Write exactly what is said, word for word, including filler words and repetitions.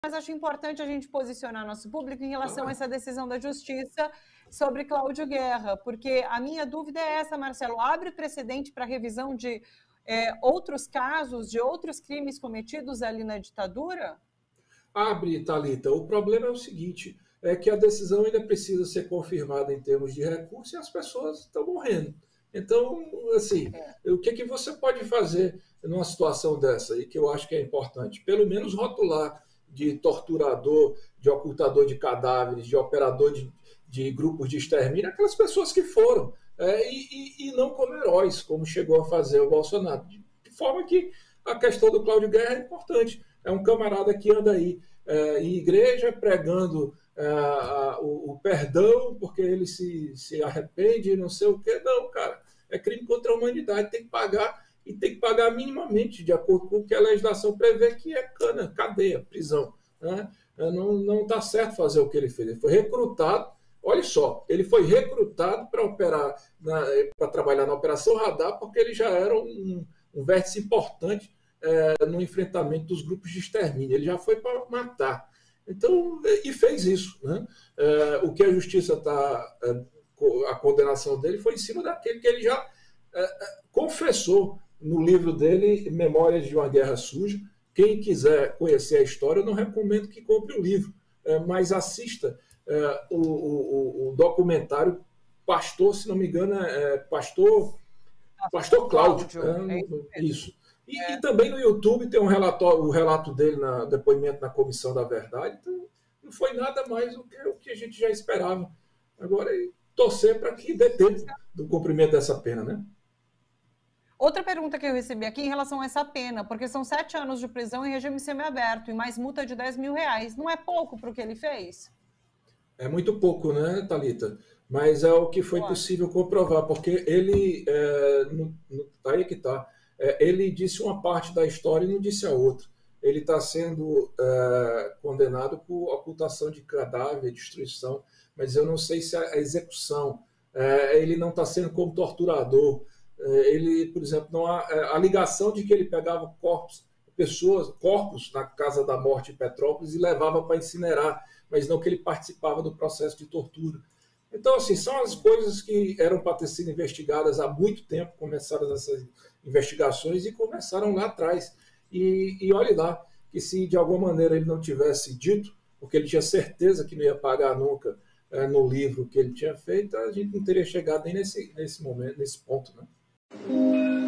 Mas acho importante a gente posicionar nosso público em relação a essa decisão da Justiça sobre Cláudio Guerra, porque a minha dúvida é essa, Marcelo, abre precedente para revisão de é, outros casos, de outros crimes cometidos ali na ditadura? Abre, Thalita. O problema é o seguinte, é que a decisão ainda precisa ser confirmada em termos de recurso e as pessoas estão morrendo. Então, assim, é. o que, que você pode fazer numa situação dessa, e que eu acho que é importante? Pelo menos rotular de torturador, de ocultador de cadáveres, de operador de, de grupos de extermínio, aquelas pessoas que foram, é, e, e, e não como heróis, como chegou a fazer o Bolsonaro. De forma que a questão do Cláudio Guerra é importante. É um camarada que anda aí é, em igreja pregando é, a, o, o perdão porque ele se, se arrepende, não sei o quê. Não, cara, é crime contra a humanidade, tem que pagar, e tem que pagar minimamente, de acordo com o que a legislação prevê, que é cana, cadeia, prisão. Né? Não está certo fazer o que ele fez. Ele foi recrutado, olha só, ele foi recrutado para operar, para trabalhar na Operação Radar, porque ele já era um, um vértice importante é, no enfrentamento dos grupos de extermínio. Ele já foi para matar. Então, e fez isso. Né? É, o que a justiça está, é, a condenação dele foi em cima daquele que ele já é, confessou no livro dele, Memórias de uma Guerra Suja. Quem quiser conhecer a história, eu não recomendo que compre o livro, é, mas assista é, o, o, o documentário Pastor, se não me engano, é Pastor, Pastor Cláudio. É, isso. E, é. e também no YouTube tem um relatório, o relato dele, na depoimento na Comissão da Verdade. Então, não foi nada mais do que o que a gente já esperava. Agora, torcer para que dê tempo do cumprimento dessa pena, né? Outra pergunta que eu recebi aqui em relação a essa pena, porque são sete anos de prisão em regime semiaberto e mais multa de dez mil reais. Não é pouco para o que ele fez? É muito pouco, né, Thalita? Mas é o que foi possível comprovar, porque ele, é, no, no, aí que tá, é, ele disse uma parte da história e não disse a outra. Ele está sendo é, condenado por ocultação de cadáver, destruição, mas eu não sei se a execução, é, ele não está sendo como torturador. Ele, por exemplo, não há a ligação de que ele pegava corpos, pessoas, corpos na Casa da Morte em Petrópolis e levava para incinerar, mas não que ele participava do processo de tortura. Então, assim, são as coisas que eram para ter sido investigadas há muito tempo, começaram essas investigações e começaram lá atrás. E, e olhe lá, que se de alguma maneira ele não tivesse dito, porque ele tinha certeza que não ia pagar nunca é, no livro que ele tinha feito, a gente não teria chegado nem nesse, nesse momento, nesse ponto, né?